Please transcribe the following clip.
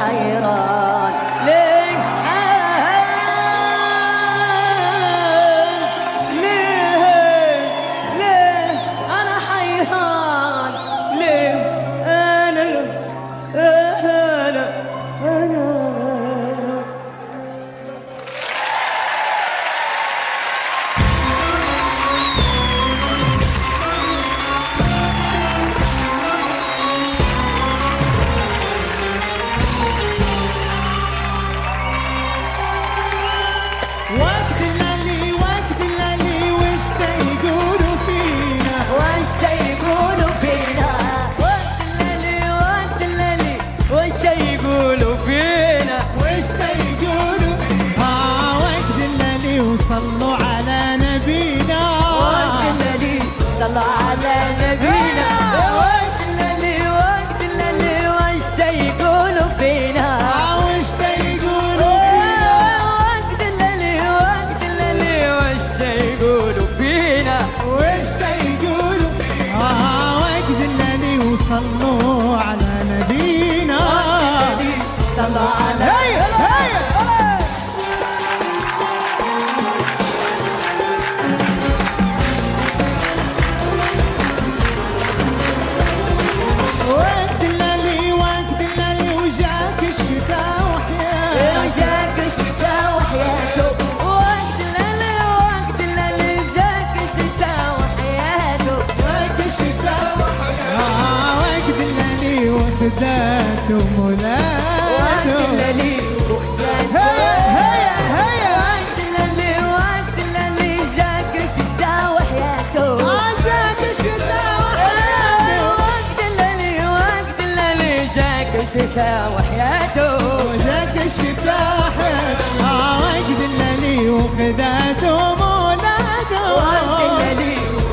حيران ليه ليه أنا حيران ليه أنا وقت الليالي وش تيقولوا فينا وش تيقولوا فينا وقت الليالي وش تيقولوا فينا وش تيقولوا وقت الليالي وصلوا على نبينا وقت الليالي صلوا على نبينا وقت الليالي وش تيقولوا فينا وش تيقولوا وقت الليالي وش تيقولوا فينا وش تيقولوا وقت الليالي وصلوا على نبينا صلوا على وقت الليالي وجاك الشتاء وحياته وجاك الشتاء وحياته وقت الليالي جاك الشتاء وحياته جاك الشتاء وقت الليالي وفداته ومولاته وقت الليالي وحداته وقت الليالي جاك الشتاء وحياته جاك الشتاء وحياته وقت الليالي جاك الشتاء وحياته وجاك الشتاء وحياته وقت الليالي وفداته ومولاته وقت الليالي